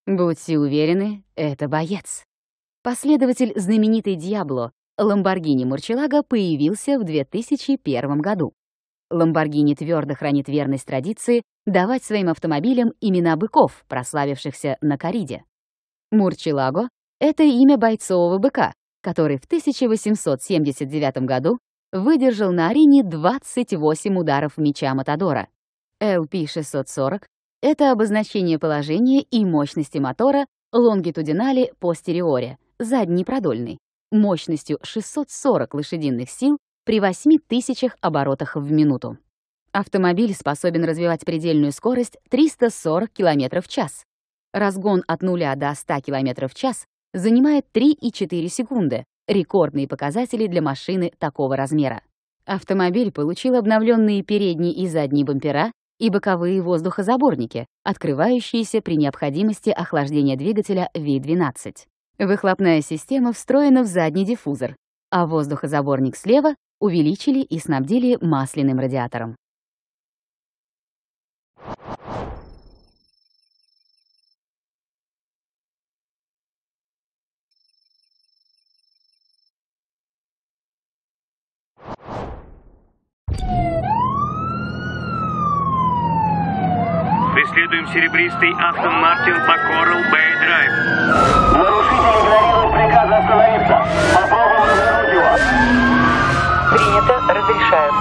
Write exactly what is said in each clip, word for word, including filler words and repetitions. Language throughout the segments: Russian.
Будьте уверены, это боец. Последователь знаменитой Диабло Lamborghini Murcielago появился в две тысячи первом году. Lamborghini твердо хранит верность традиции давать своим автомобилям имена быков, прославившихся на корриде. Murcielago — это имя бойцового быка, который в тысяча восемьсот семьдесят девятом году выдержал на арене двадцать восемь ударов меча Матадора. эл пи шестьсот сорок — это обозначение положения и мощности мотора Longitudinale Posteriore, задний продольный, мощностью шестьсот сорок лошадиных сил при восьми тысячах оборотах в минуту. Автомобиль способен развивать предельную скорость триста сорок километров в час. Разгон от нуля до ста километров в час занимает три и четыре секунды, рекордные показатели для машины такого размера. Автомобиль получил обновленные передние и задние бампера и боковые воздухозаборники, открывающиеся при необходимости охлаждения двигателя ви двенадцать. Выхлопная система встроена в задний диффузор, а воздухозаборник слева увеличили и снабдили масляным радиатором. Преследуем серебристый Aston Martin по Coral Bay Drive. Нарушитель игнорирует приказ остановиться. Попробуем развернуть его. Принято. Разрешаю.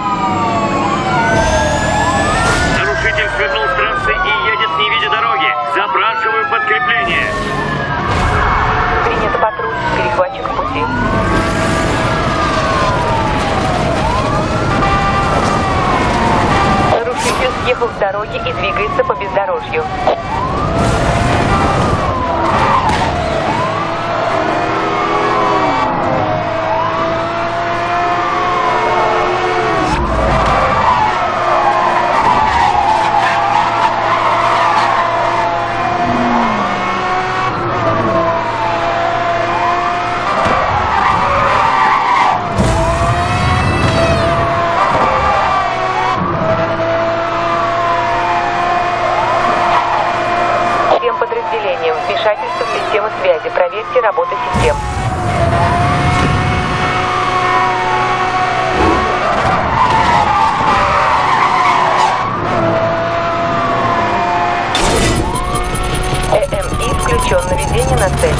Нарушитель свернул с трассы и едет, не видя дороги. Запрашиваю подкрепление. Принято. Патруль. Перехватчик в пути. Нарушитель съехал с дороги и двигается по бездорожью. Вмешательство в систему связи. Проверьте работу систем. ЭМИ включен. Наведение на цель.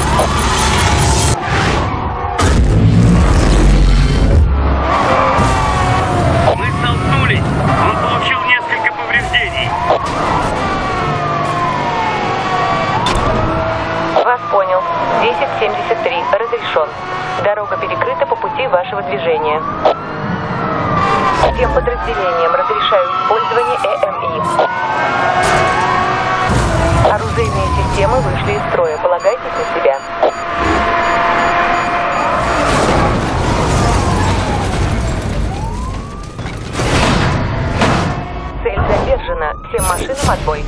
Мы столкнулись. Он получил несколько повреждений. Вас понял. десять семьдесят три. Разрешен. Дорога перекрыта по пути вашего движения. Всем подразделениям разрешаю использование ЭМИ. Оружейные системы вышли из строя. Полагайтесь на себя. Цель задержана. Всем машинам отбой.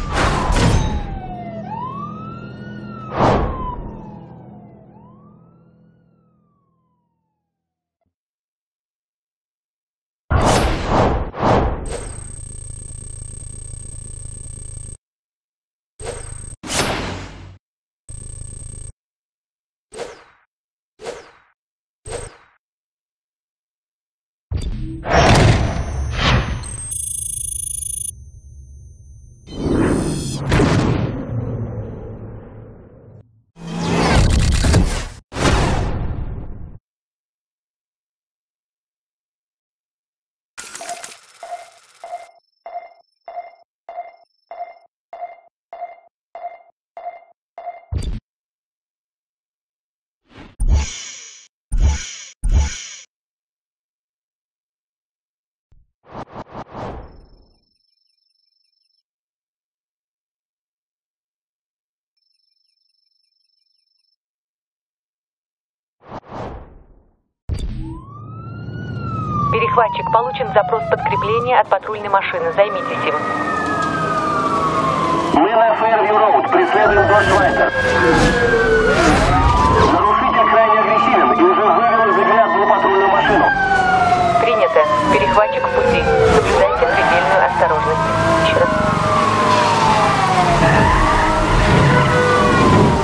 Перехватчик, получен запрос подкрепления от патрульной машины. Займитесь им. Мы на Фэрвью-Роуд. Преследуем Додж Вайтер. Нарушитель крайне агрессивен и уже вывел из игры патрульную машину. Принято. Перехватчик в пути. Соблюдайте предельную осторожность. Еще раз.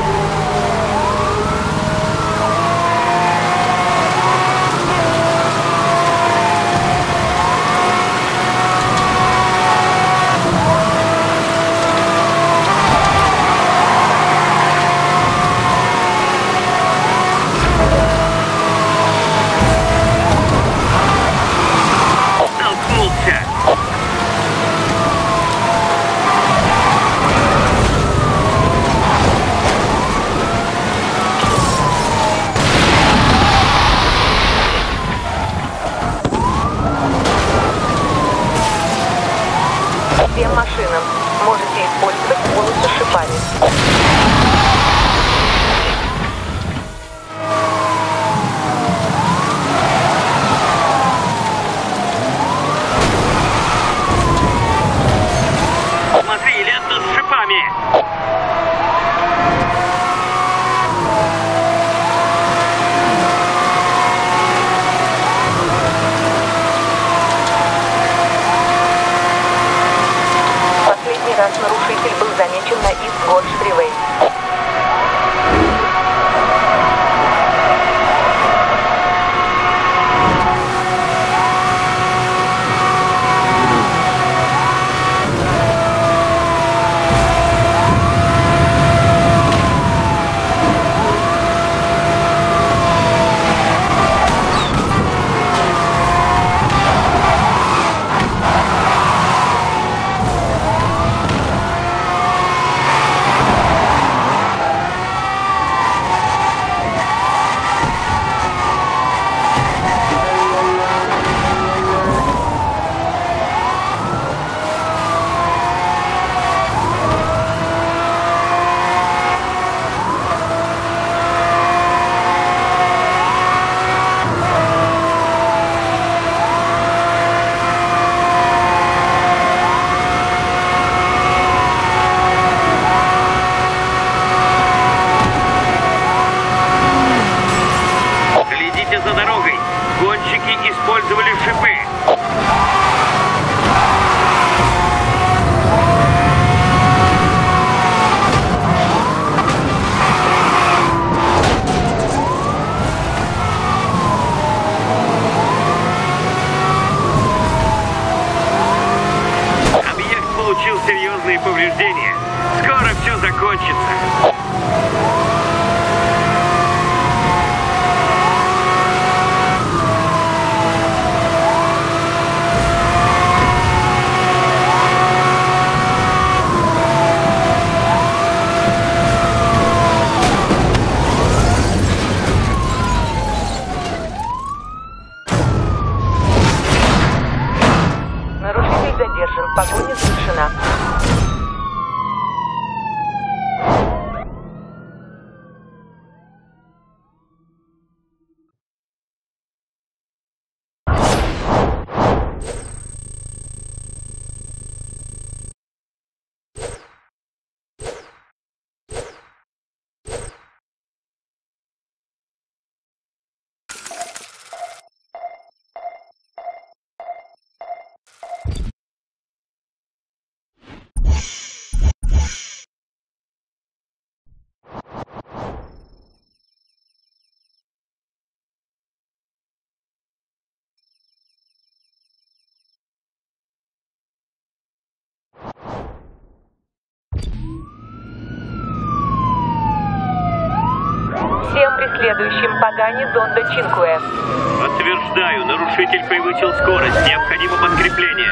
преследующим Пагани Зонда Чинкуэ. Подтверждаю, нарушитель превысил скорость. Необходимо подкрепление.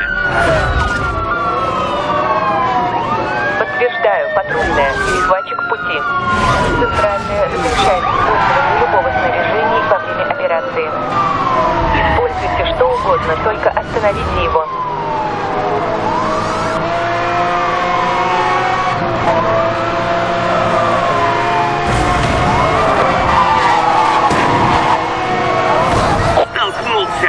Подтверждаю, патрульная. Перехватчик в пути. Центральная разрешает использование любого снаряжения во время операции. Используйте что угодно, только остановите его. Столкнулся.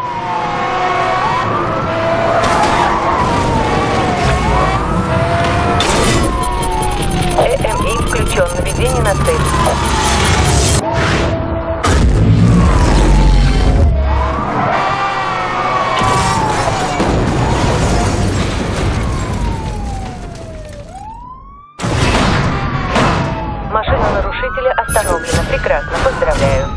ЭМИ включен. Наведение на цель. Машина нарушителя остановлена. Прекрасно. Поздравляю.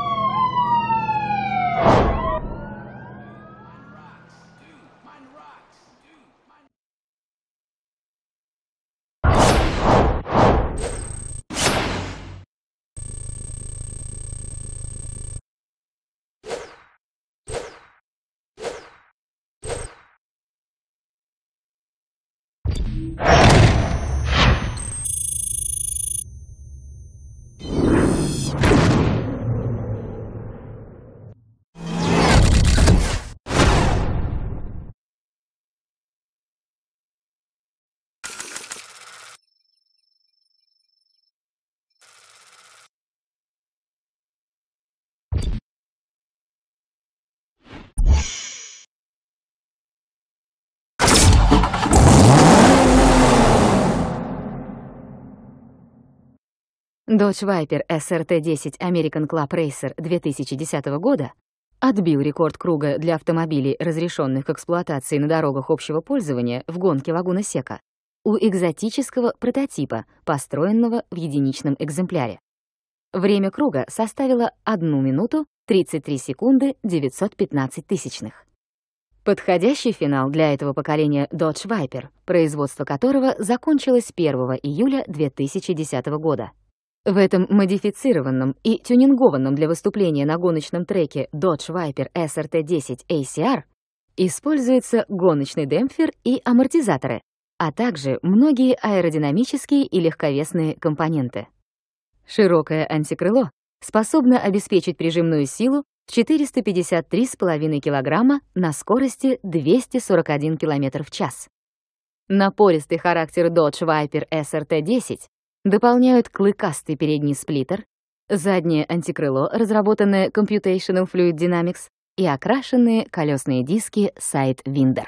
Dodge Viper эс эр ти десять American Club Racer две тысячи десятого года отбил рекорд круга для автомобилей, разрешенных к эксплуатации на дорогах общего пользования в гонке Лагуна Сека, у экзотического прототипа, построенного в единичном экземпляре. Время круга составило одну минуту тридцать три секунды девятьсот пятнадцать тысячных. Подходящий финал для этого поколения Dodge Viper, производство которого закончилось первого июля две тысячи десятого года. В этом модифицированном и тюнингованном для выступления на гоночном треке Dodge Viper эс эр ти десять эй си ар используется гоночный демпфер и амортизаторы, а также многие аэродинамические и легковесные компоненты. Широкое антикрыло способно обеспечить прижимную силу в четыреста пятьдесят три и пять десятых килограмма на скорости двести сорок один километр в час. Напористый характер Dodge Viper эс эр ти десять дополняют клыкастый передний сплиттер, заднее антикрыло, разработанное Computational Fluid Dynamics, и окрашенные колесные диски Sidewinder.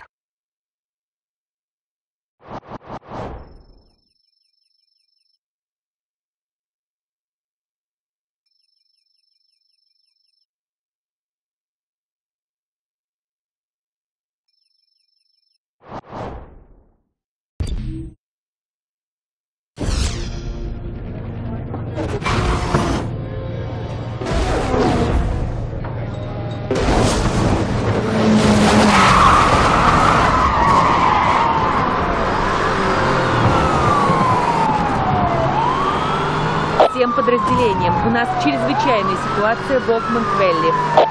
Всем подразделениям, у нас чрезвычайная ситуация в Окмонд-Вэлли.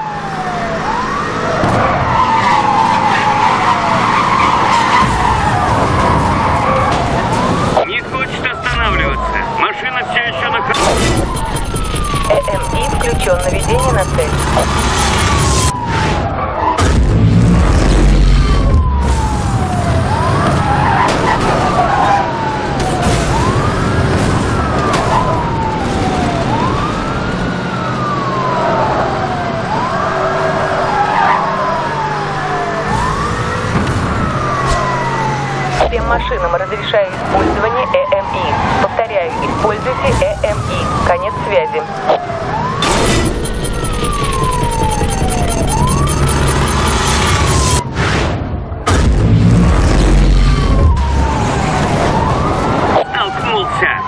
Не хочет останавливаться. Машина все еще на ходу. ЭМИ включен. Наведение на цель. Всем машинам разрешаю использование ЭМИ. Повторяю, используйте ЭМИ. Конец связи. Столкнулся.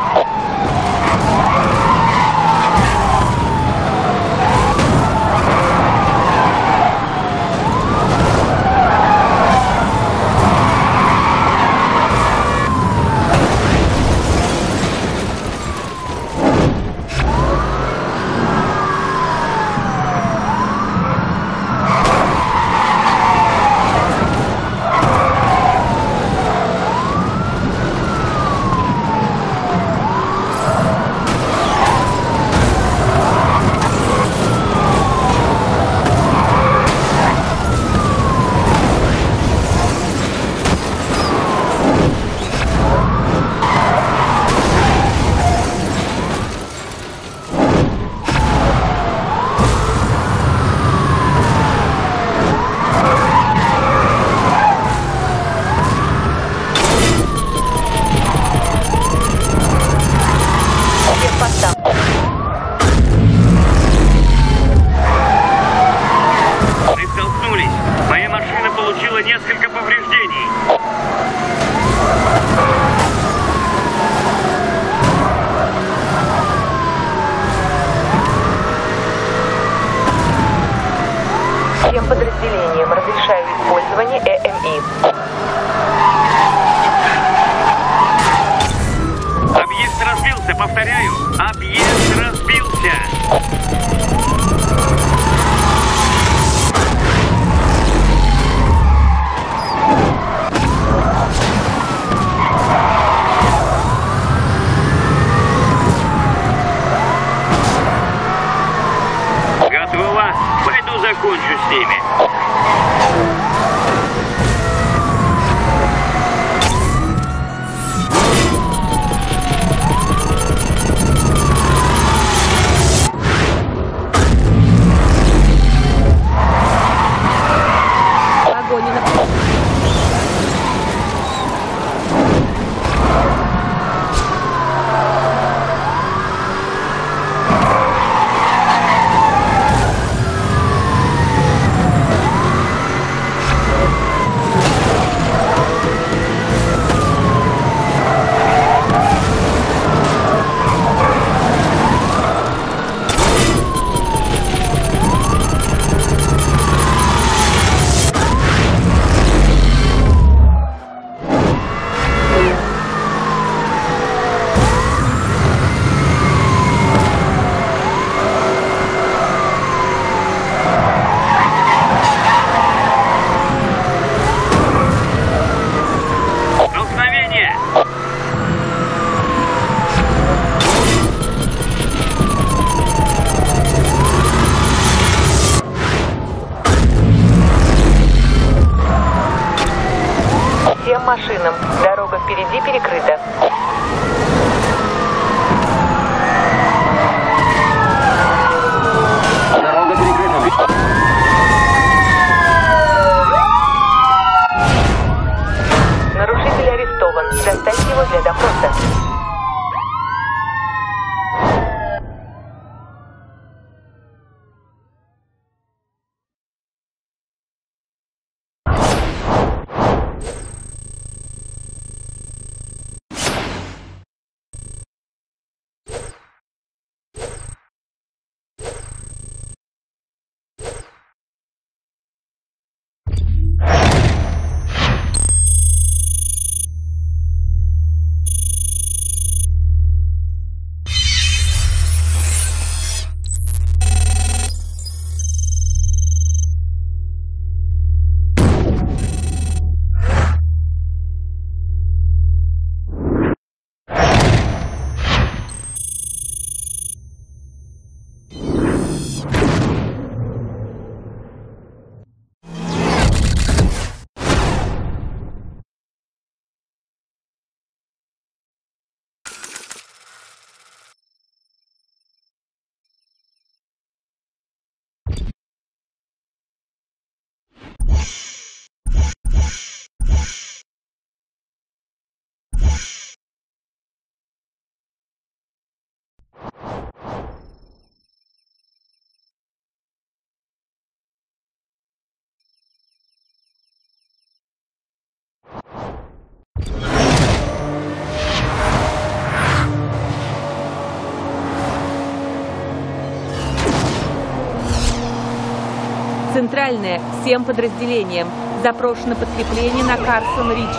Центральное, всем подразделениям. Запрошено подкрепление на Карсон-Ридж.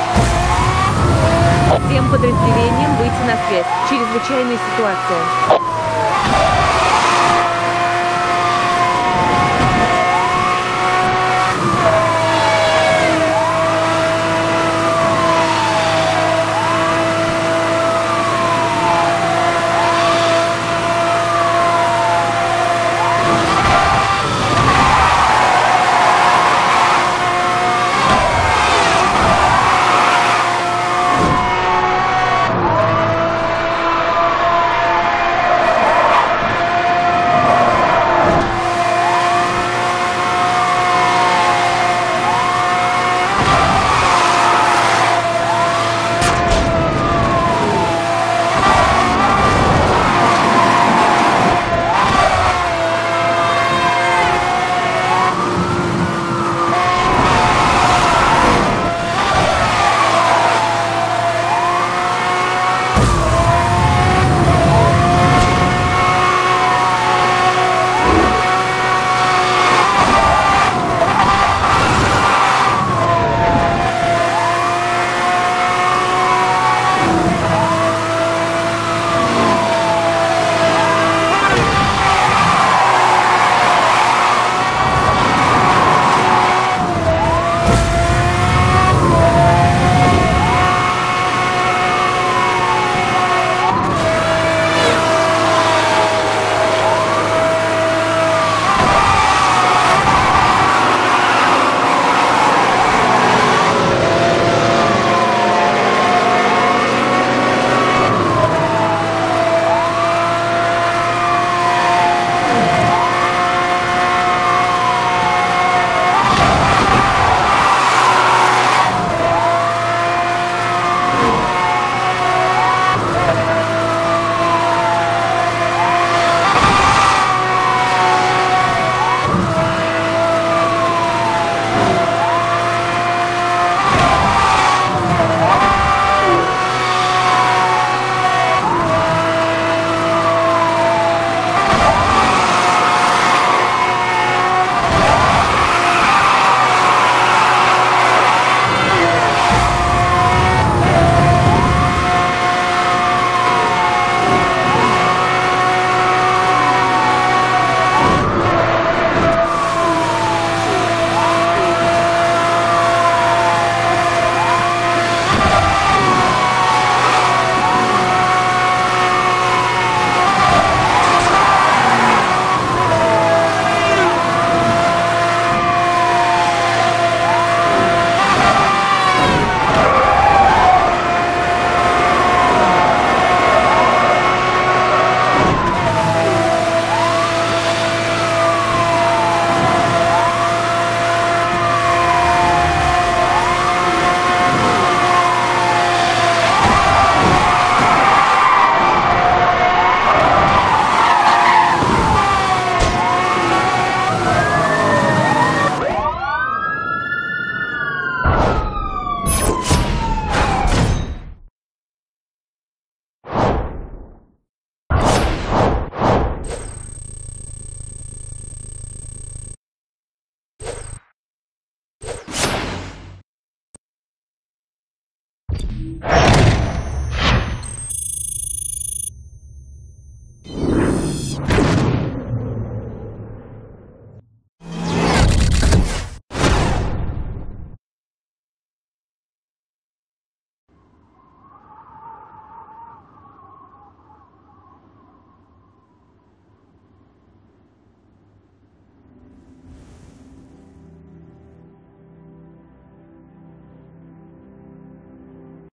Всем подразделениям выйти на связь. Чрезвычайная ситуация.